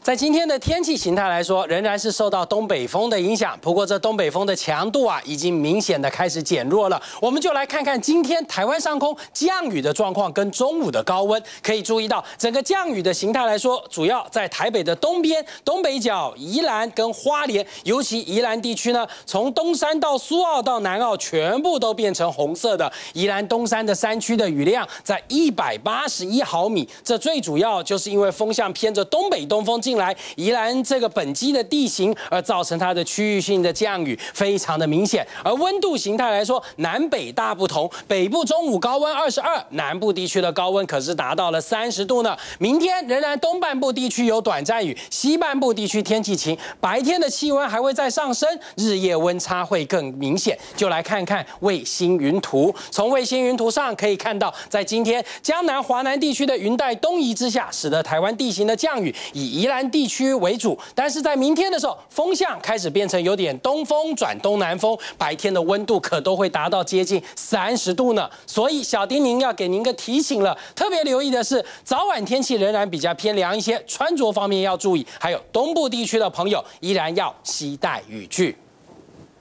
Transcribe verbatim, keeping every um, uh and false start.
在今天的天气形态来说，仍然是受到东北风的影响。不过，这东北风的强度啊，已经明显的开始减弱了。我们就来看看今天台湾上空降雨的状况跟中午的高温。可以注意到，整个降雨的形态来说，主要在台北的东边、东北角、宜兰跟花莲，尤其宜兰地区呢，从东山到苏澳到南澳，全部都变成红色的。宜兰东山的山区的雨量在一百八十一毫米，这最主要就是因为风向偏着东北东风进来，宜兰这个本基的地形而造成它的区域性的降雨非常的明显。而温度形态来说，南北大不同，北部中午高温二十二，南部地区的高温可是达到了三十度呢。明天仍然东半部地区有短暂雨，西半部地区天气晴，白天的气温还会再上升，日夜温差会更明显。就来看看卫星云图，从卫星云图上可以看到，在今天江南、华南地区的云带东移之下，使得台湾地形的降雨以宜兰地区为主。但是在明天的时候，风向开始变成有点东风转东南风，白天的温度可都会达到接近三十度呢。所以小丁您要给您个提醒了，特别留意的是早晚天气仍然比较偏凉一些，穿着方面要注意，还有东部地区的朋友依然要携带雨具。